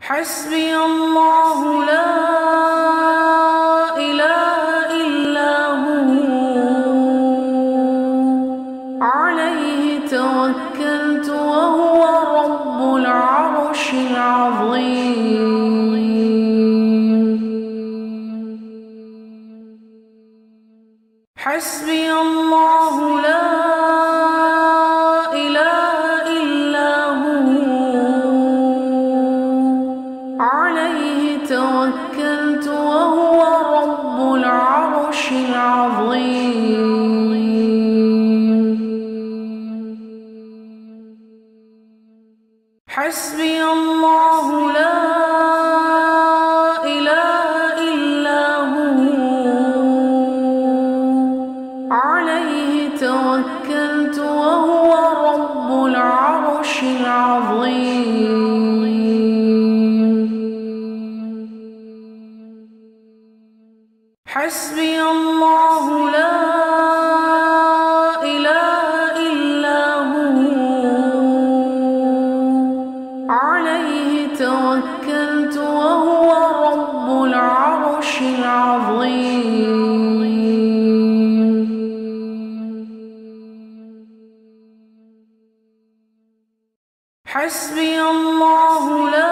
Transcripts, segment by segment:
حسبي الله لا إله إلا هو عليه توكلت وهو رب العرش العظيم حسبي الله لا إله إلا هو عليه توكلت وهو رب العرش العظيم حسبي الله لا إله إلا هو عليه توكلت وهو رب العرش العظيم حسبي الله لا إله إلا هو عليه توكلت وهو رب العرش العظيم حسبي الله لا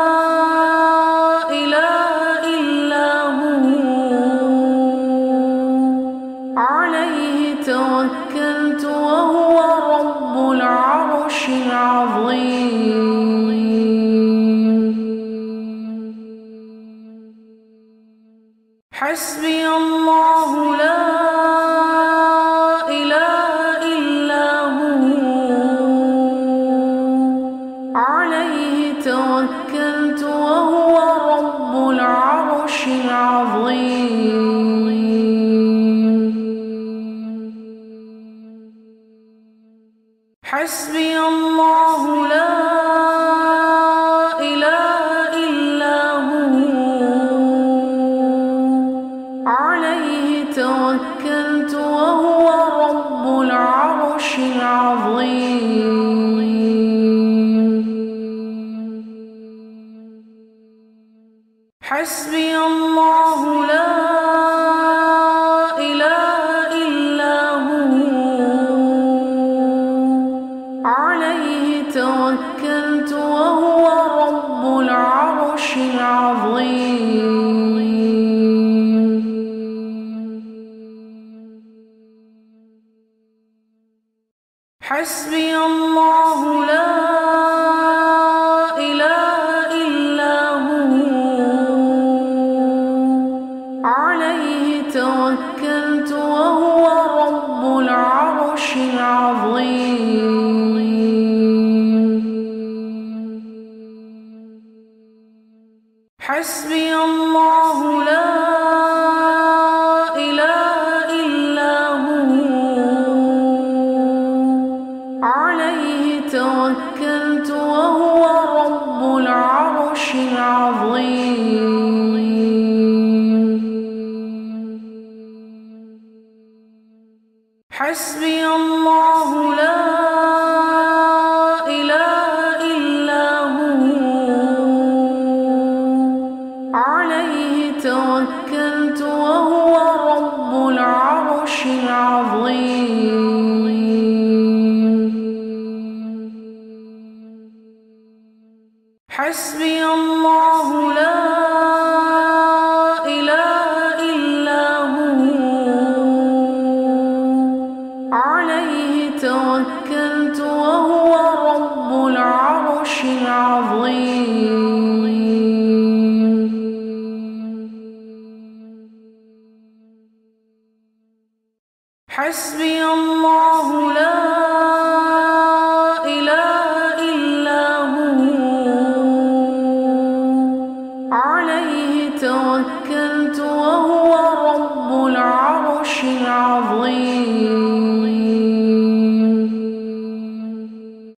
إله إلا هو عليه توكلت وهو رب العرش العظيم حسبي الله لا إله إلا هو عليه توكلت وهو رب العرش العظيم حسبي الله لا إله إلا هو عليه توكلت وهو رب العرش العظيم حسبي الله لا إله إلا هو عليه توكلت وهو رب العرش العظيم حسبي الله لا إله إلا هو عليه توكلت وهو رب العرش العظيم حسبي الله لا إله إلا هو عليه توكلت وهو رب العرش العظيم حسبي الله لا إله إلا هو عليه توكلت وهو رب العرش العظيم حسبي الله لا إله إلا هو عليه توكلت وهو رب العرش العظيم حسبي الله لا إله إلا هو عليه توكلت